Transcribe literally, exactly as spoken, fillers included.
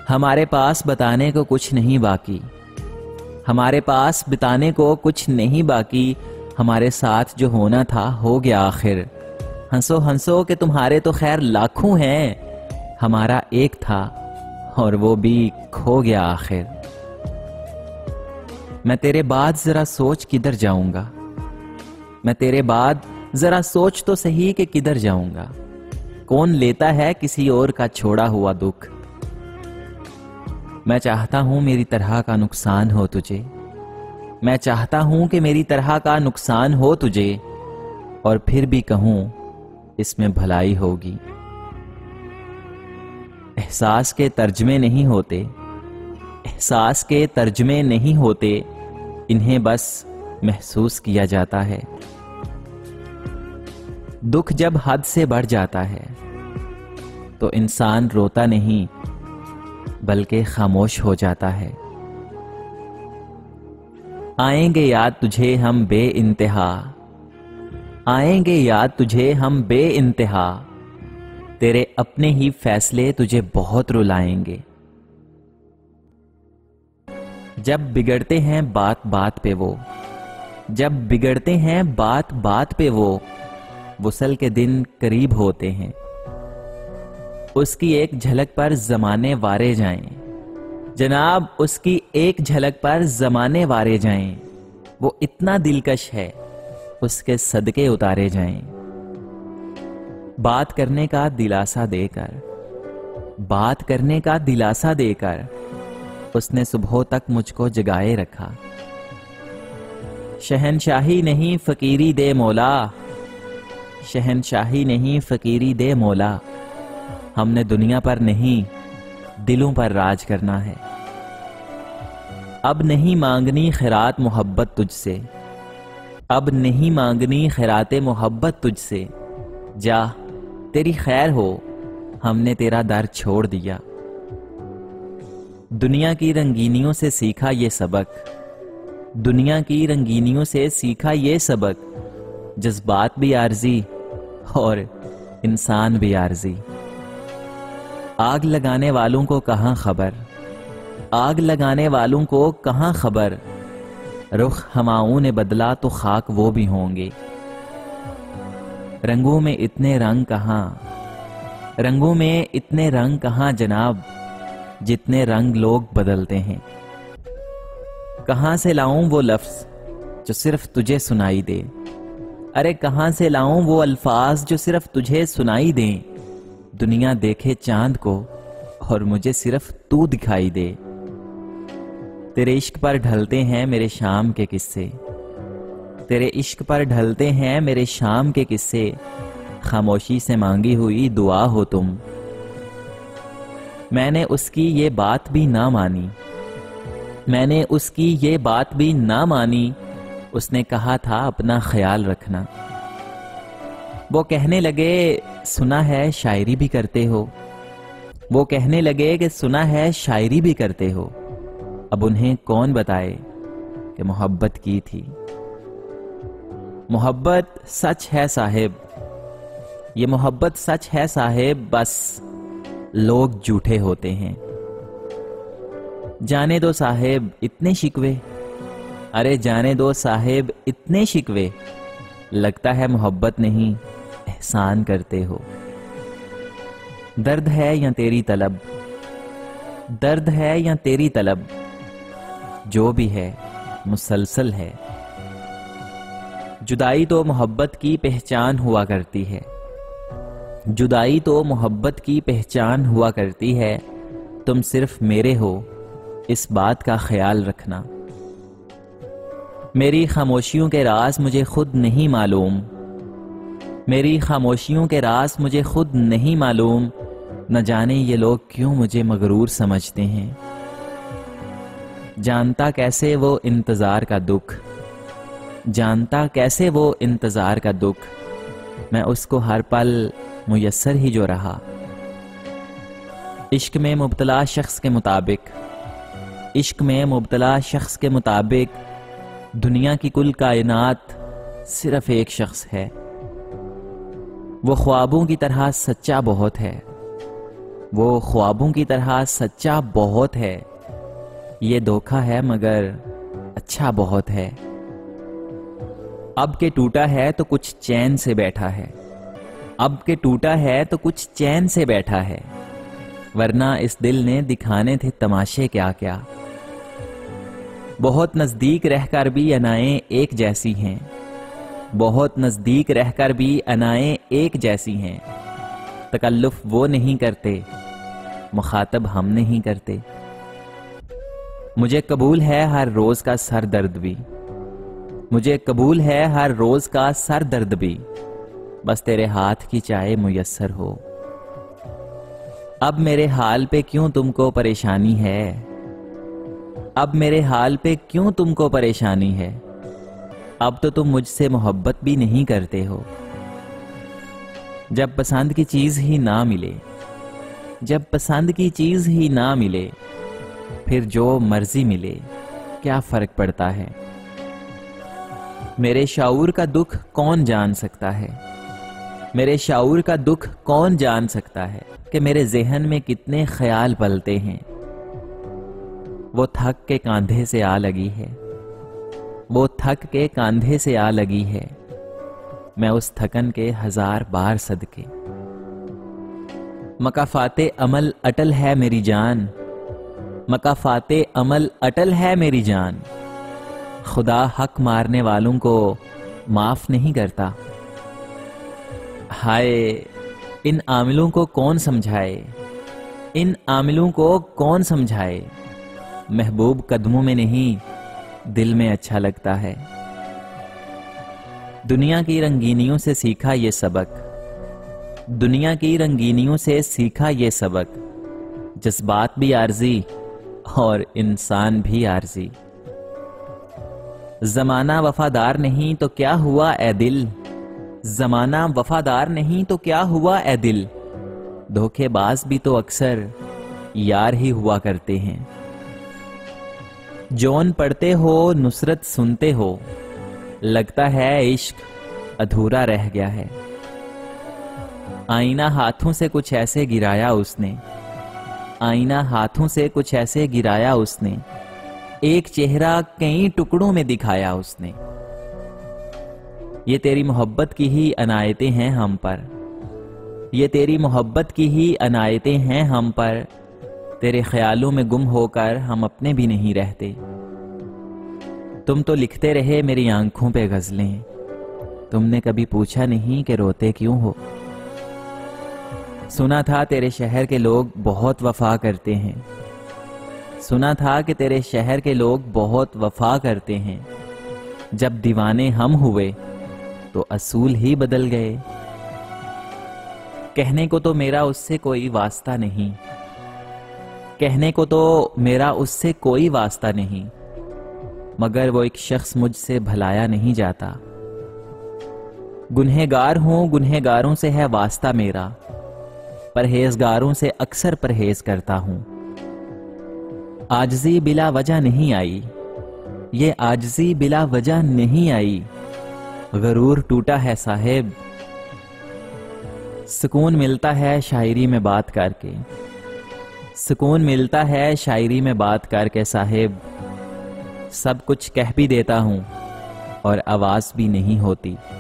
ہمارے پاس بتانے کو کچھ نہیں باقی، ہمارے پاس بتانے کو کچھ نہیں باقی، ہمارے ساتھ جو ہونا تھا ہو گیا آخر۔ ہنسو ہنسو کہ تمہارے تو خیر لاکھوں ہیں، ہمارا ایک تھا اور وہ بھی کھو گیا آخر۔ میں تیرے بعد ذرا سوچ کدھر جاؤں گا، میں تیرے بعد ذرا سوچ تو صحیح کہ کدھر جاؤں گا، کون لیتا ہے کسی اور کا چھوڑا ہوا دکھ۔ میں چاہتا ہوں میری طرح کا نقصان ہو تجھے، میں چاہتا ہوں کہ میری طرح کا نقصان ہو تجھے، اور پھر بھی کہوں اس میں بھلائی ہوگی۔ احساس کے ترجمے نہیں ہوتے، احساس کے ترجمے نہیں ہوتے، انہیں بس محسوس کیا جاتا ہے۔ دکھ جب حد سے بڑھ جاتا ہے تو انسان روتا نہیں بلکہ خاموش ہو جاتا ہے۔ آئیں گے یاد تجھے ہم بے انتہا، آئیں گے یاد تجھے ہم بے انتہا، تیرے اپنے ہی فیصلے تجھے بہت رلائیں گے۔ جب بگڑتے ہیں بات بات پہ وہ، جب بگڑتے ہیں بات بات پہ وہ، وصل کے دن قریب ہوتے ہیں۔ اس کی ایک جھلک پر زمانے وارے جائیں، جناب اس کی ایک جھلک پر زمانے وارے جائیں، وہ اتنا دلکش ہے اس کے صدقے اتارے جائیں۔ بات کرنے کا دلاسا دے کر، بات کرنے کا دلاسا دے کر، اس نے صبح تک مجھ کو جگائے رکھا۔ شہنشاہی نہیں فقیری دے مولا، شہنشاہی نہیں فقیری دے مولا، ہم نے دنیا پر نہیں دلوں پر راج کرنا ہے۔ اب نہیں مانگنی خیرات محبت تجھ سے، اب نہیں مانگنی خیرات محبت تجھ سے، جا تیری خیر ہو ہم نے تیرا در چھوڑ دیا۔ دنیا کی رنگینیوں سے سیکھا یہ سبق، دنیا کی رنگینیوں سے سیکھا یہ سبق، جذبات بھی عارضی اور انسان بھی عارضی۔ آگ لگانے والوں کو کہاں خبر، آگ لگانے والوں کو کہاں خبر، رخ ہماؤں نے بدلا تو خاک وہ بھی ہوں گے۔ رنگوں میں اتنے رنگ کہاں، رنگوں میں اتنے رنگ کہاں جناب، جتنے رنگ لوگ بدلتے ہیں۔ کہاں سے لاؤں وہ لفظ جو صرف تجھے سنائی دے، ارے کہاں سے لاؤں وہ الفاظ جو صرف تجھے سنائی دیں، دنیا دیکھے چاند کو اور مجھے صرف تو دکھائی دے۔ تیرے عشق پر ڈھلتے ہیں میرے شام کے قصے، تیرے عشق پر ڈھلتے ہیں میرے شام کے قصے، خاموشی سے مانگی ہوئی دعا ہو تم۔ میں نے اس کی یہ بات بھی نہ مانی، میں نے اس کی یہ بات بھی نہ مانی، اس نے کہا تھا اپنا خیال رکھنا۔ وہ کہنے لگے سنا ہے شاعری بھی کرتے ہو، وہ کہنے لگے کہ سنا ہے شاعری بھی کرتے ہو، اب انہیں کون بتائے کہ محبت کی تھی۔ محبت سچ ہے صاحب، یہ محبت سچ ہے صاحب، بس لوگ جھوٹے ہوتے ہیں۔ جانے دو صاحب اتنے شکوے، ارے جانے دو صاحب اتنے شکوے، لگتا ہے محبت نہیں احسان کرتے ہو۔ درد ہے یا تیری طلب، درد ہے یا تیری طلب، جو بھی ہے مسلسل ہے۔ جدائی تو محبت کی پہچان ہوا کرتی ہے، جدائی تو محبت کی پہچان ہوا کرتی ہے، تم صرف میرے ہو اس بات کا خیال رکھنا۔ میری خاموشیوں کے راز مجھے خود نہیں معلوم، میری خاموشیوں کے راز مجھے خود نہیں معلوم، نہ جانے یہ لوگ کیوں مجھے مغرور سمجھتے ہیں۔ جانتا کیسے وہ انتظار کا دکھ، جانتا کیسے وہ انتظار کا دکھ، میں اس کو ہر پل میسر ہی جو رہا۔ عشق میں مبتلا شخص کے مطابق، عشق میں مبتلا شخص کے مطابق، دنیا کی کل کائنات صرف ایک شخص ہے۔ وہ خوابوں کی طرح سچا بہت ہے، وہ ख्वाबों की तरह सच्चा बहुत है, ये धोखा है मगर अच्छा बहुत है। अब के टूटा है तो कुछ चैन से बैठा है, अब के टूटा है तो कुछ चैन से बैठा है, वरना इस दिल ने दिखाने थे तमाशे क्या क्या। बहुत नजदीक रहकर भी अनाएं एक जैसी हैं, बहुत नजदीक रहकर भी अनाएं एक जैसी हैं, तकल्लुफ वो नहीं करते, मुखातब हम नहीं करते। मुझे कबूल है हर रोज का सर दर्द भी, मुझे कबूल है हर रोज का सर दर्द भी, बस तेरे हाथ की चाय मुयस्सर हो। अब मेरे हाल पे क्यों तुमको परेशानी है, अब मेरे हाल पे क्यों तुमको परेशानी है, अब तो तुम मुझसे मोहब्बत भी नहीं करते हो। जब पसंद की चीज ही ना मिले, जब पसंद की चीज ही ना मिले, फिर जो मर्जी मिले क्या फर्क पड़ता है। मेरे शाऊर का दुख कौन जान सकता है, मेरे शाऊर का दुख कौन जान सकता है कि मेरे ज़हन में कितने ख्याल पलते हैं। वो थक के कांधे से आ लगी है, वो थक के कांधे से आ लगी है, मैं उस थकन के हजार बार सदके। मकाफाते अमल अटल है मेरी जान, मकाफाते अमल अटल है मेरी जान, खुदा हक मारने वालों को माफ नहीं करता। हाय इन आमिलों को कौन समझाए, इन आमिलों को कौन समझाए, महबूब कदमों में नहीं दिल में अच्छा लगता है। दुनिया की रंगीनियों से सीखा ये सबक, दुनिया की रंगीनियों से सीखा ये सबक, जज्बात भी आर्जी और इंसान भी आर्जी। जमाना वफादार नहीं तो क्या हुआ ए दिल, जमाना वफादार नहीं तो क्या हुआ ए दिल, धोखेबाज भी तो अक्सर यार ही हुआ करते हैं। जौन पढ़ते हो नुसरत सुनते हो, लगता है इश्क अधूरा रह गया है। आईना हाथों से कुछ ऐसे गिराया उसने, आईना हाथों से कुछ ऐसे गिराया उसने, एक चेहरा कई टुकड़ों में दिखाया उसने। ये तेरी मोहब्बत की ही अनायतें हैं हम पर, ये तेरी मोहब्बत की ही अनायतें हैं हम पर, तेरे ख्यालों में गुम होकर हम अपने भी नहीं रहते। तुम तो लिखते रहे मेरी आंखों पे गजलें, तुमने कभी पूछा नहीं कि रोते क्यों हो। सुना था तेरे शहर के लोग बहुत वफा करते हैं, सुना था कि तेरे शहर के लोग बहुत वफा करते हैं, जब दीवाने हम हुए तो असूल ही बदल गए। कहने को तो मेरा उससे कोई वास्ता नहीं, कहने को तो मेरा उससे कोई वास्ता नहीं, मगर वो एक शख्स मुझसे भलाया नहीं जाता। गुनहगार हूं, गुनहगारों से है वास्ता मेरा, परहेजगारों से अक्सर परहेज करता हूं। आजजी बिला वजह नहीं आई, ये आजजी बिला वजह नहीं आई, गरूर टूटा है साहेब। सुकून मिलता है शायरी में बात करके, सुकून मिलता है शायरी में बात करके साहेब, सब कुछ कह भी देता हूं और आवाज भी नहीं होती।